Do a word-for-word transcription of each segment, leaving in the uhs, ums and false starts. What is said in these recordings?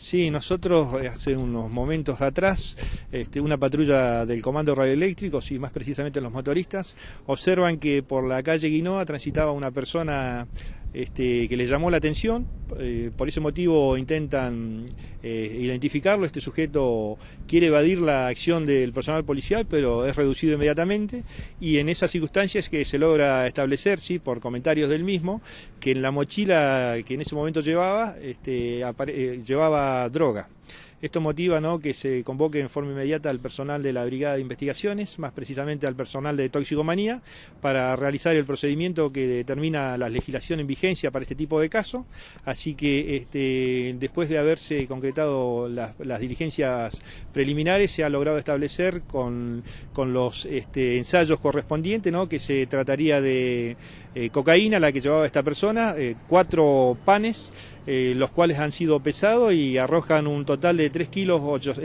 Sí, nosotros hace unos momentos atrás, este, una patrulla del Comando Radioeléctrico, sí, más precisamente los motoristas, observan que por la calle Guinoa transitaba una persona este, que les llamó la atención. Eh, por ese motivo intentan eh, identificarlo. Este sujeto quiere evadir la acción del personal policial, pero es reducido inmediatamente, y en esas circunstancias que se logra establecer, sí, por comentarios del mismo, que en la mochila que en ese momento llevaba, este, eh, llevaba droga. Esto motiva, ¿no?, que se convoque en forma inmediata al personal de la Brigada de Investigaciones, más precisamente al personal de toxicomanía, para realizar el procedimiento que determina la legislación en vigencia para este tipo de casos. Así que este, después de haberse concretado las, las diligencias preliminares, se ha logrado establecer con, con los este, ensayos correspondientes, ¿no?, que se trataría de eh, cocaína, la que llevaba esta persona, eh, cuatro panes, Eh, los cuales han sido pesados y arrojan un total de tres kilos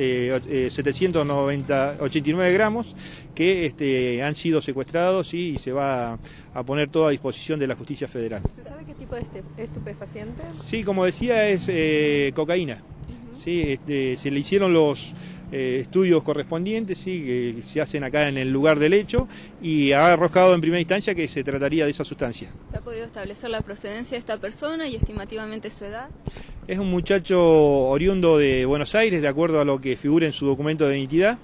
setecientos ochenta y nueve gramos que este, han sido secuestrados, ¿sí? Y se va a, a poner todo a disposición de la Justicia Federal. ¿Se sabe qué tipo de este, estupefaciente? Sí, como decía, es eh, cocaína. Uh-huh. Sí, este, se le hicieron los Eh, estudios correspondientes, sí, que se hacen acá en el lugar del hecho, y ha arrojado en primera instancia que se trataría de esa sustancia. ¿Se ha podido establecer la procedencia de esta persona y estimativamente su edad? Es un muchacho oriundo de Buenos Aires, de acuerdo a lo que figura en su documento de identidad,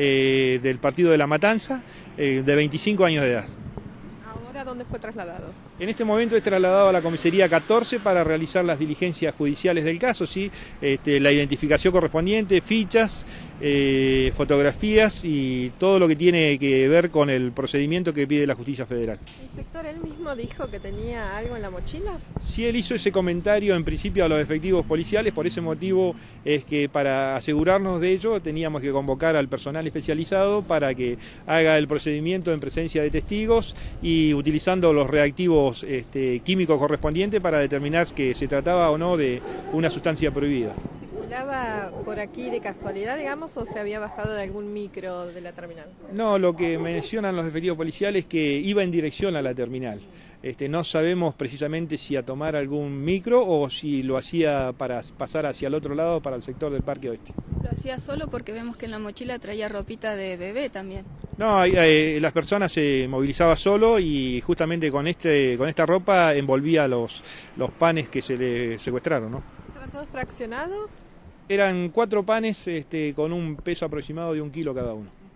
eh, del partido de La Matanza, eh, de veinticinco años de edad. ¿Ahora dónde fue trasladado? En este momento es trasladado a la comisaría catorce para realizar las diligencias judiciales del caso, sí, este, la identificación correspondiente, fichas, eh, fotografías y todo lo que tiene que ver con el procedimiento que pide la Justicia Federal. ¿Inspector, él mismo dijo que tenía algo en la mochila? Sí, él hizo ese comentario en principio a los efectivos policiales. Por ese motivo es que para asegurarnos de ello teníamos que convocar al personal especializado para que haga el procedimiento en presencia de testigos y utilizando los reactivos este, químicos correspondientes para determinar que se trataba o no de una sustancia prohibida. ¿Circulaba por aquí de casualidad, digamos, o se había bajado de algún micro de la terminal? No, lo que mencionan los efectivos policiales es que iba en dirección a la terminal. Este, no sabemos precisamente si a tomar algún micro o si lo hacía para pasar hacia el otro lado, para el sector del Parque Oeste. ¿Lo hacía solo? Porque vemos que en la mochila traía ropita de bebé también. No, eh, las personas se movilizaba solo y justamente con este con esta ropa envolvía los, los panes que se le secuestraron, ¿no? ¿Estaban todos fraccionados? Eran cuatro panes este, con un peso aproximado de un kilo cada uno.